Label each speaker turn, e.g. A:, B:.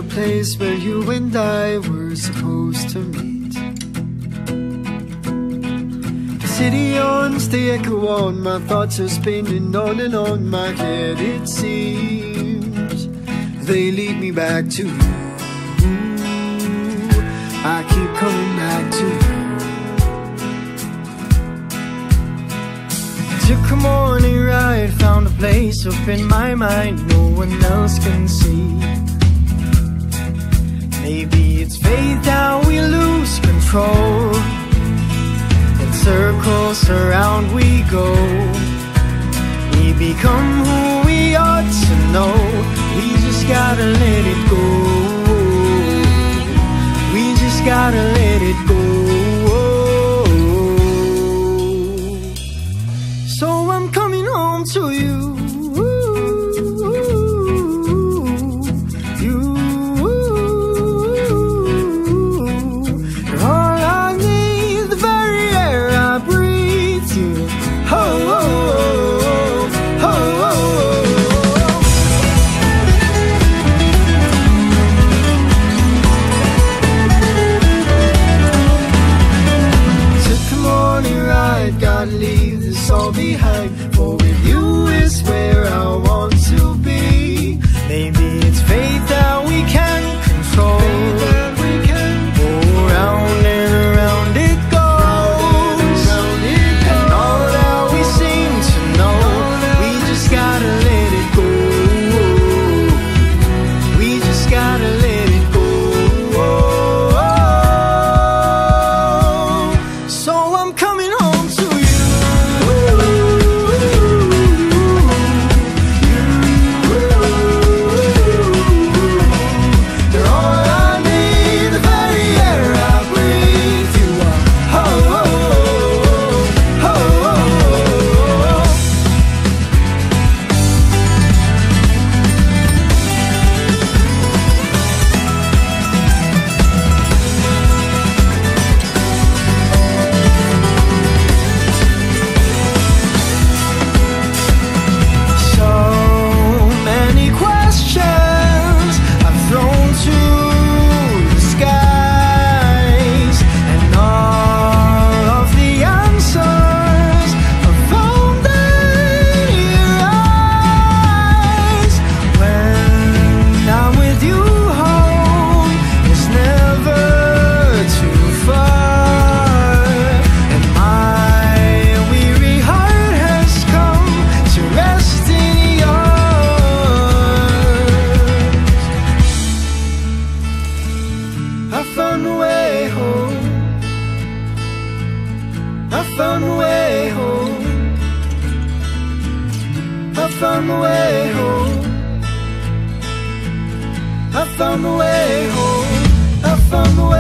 A: place where you and I were supposed to meet. The city owns the echo on, my thoughts are spinning on and on my head. It seems they lead me back to you. I keep coming back to you. Took a morning ride, found a place up in my mind no one else can see. Maybe it's fate that we lose control, in circles around we go. We become who we ought to know. We just gotta let it go. We just gotta let it go. So I'm coming home to you. Leave this all behind, for with you is where I want to be. Maybe it's fate that we can't control. Go round and around it goes, and all that we seem to know, we just gotta let it go. We just gotta let it go. So I'm coming home to you. I found a way home. I found a way home. I found a way home. I found a way home. I found a way.